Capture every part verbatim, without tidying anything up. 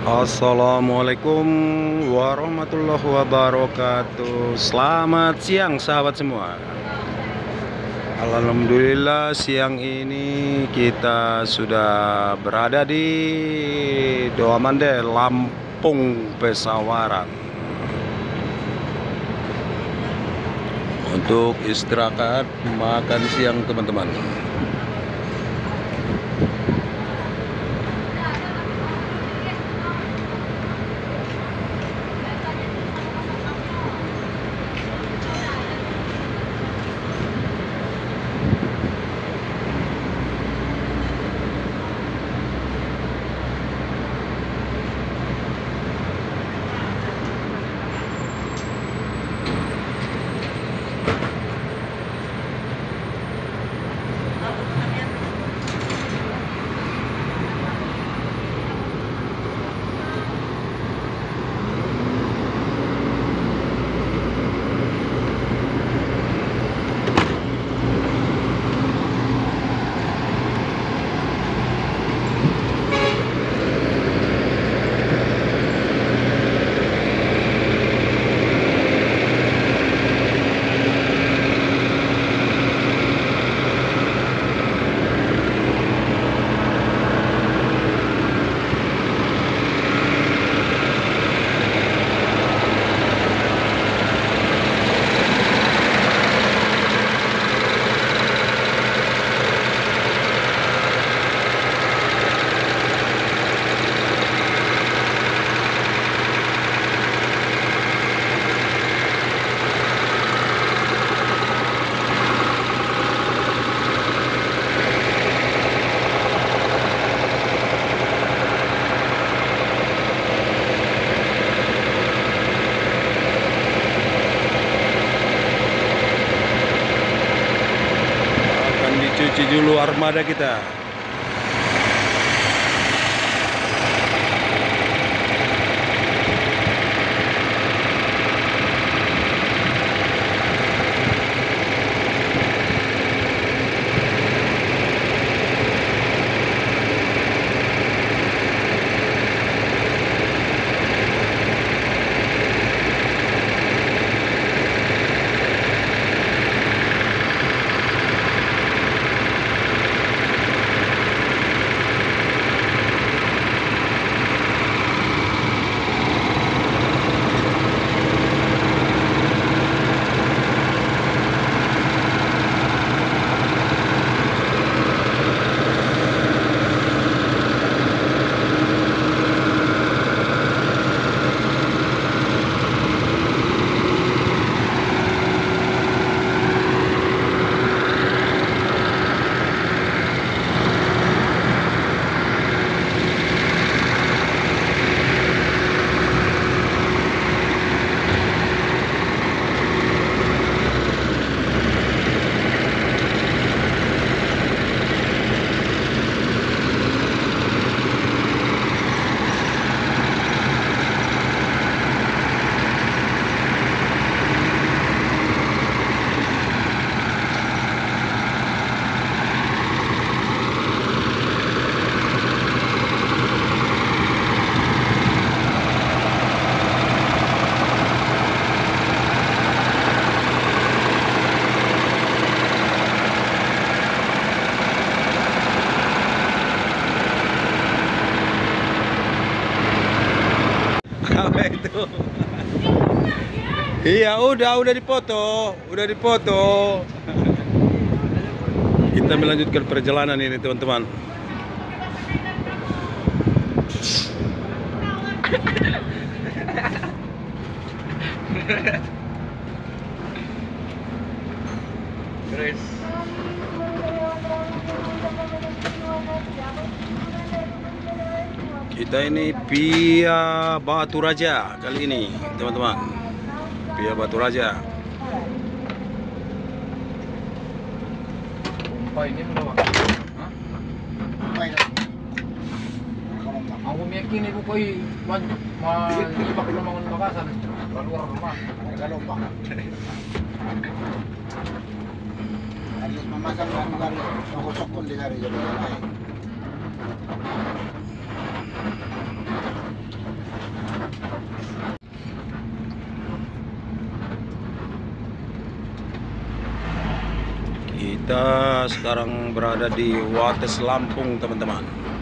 Assalamualaikum warahmatullahi wabarakatuh. Selamat siang sahabat semua. Alhamdulillah siang ini kita sudah berada di Doa Mande, Lampung Pesawaran, untuk istirahat makan siang teman-teman. Cuci dulu armada kita. Apa itu? Iya, udah, udah dipoto, udah dipoto. Kita melanjutkan perjalanan ini, teman-teman. Terus Kita ini via Batu Raja kali ini, teman-teman. Via Batu Raja. pompa ini berapa? Hah? Aku meyakin ibu koi malibak na mga bakasan. Kaluar rumah. Kalomba. Alis mamasang ng lugar sokol-sokol di hari jadi lain. Kita sekarang berada di Wates Lampung, teman-teman.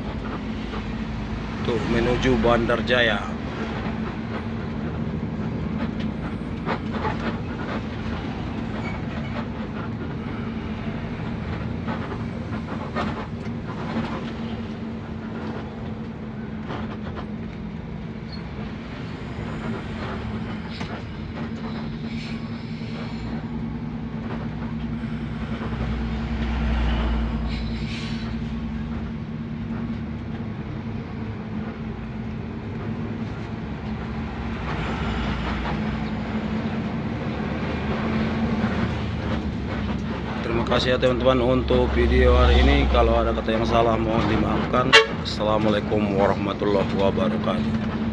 Tuh menuju Bandar Jaya. Terima kasih ya teman-teman untuk video hari ini. Kalau ada kata yang salah mohon dimaafkan. Assalamualaikum warahmatullahi wabarakatuh.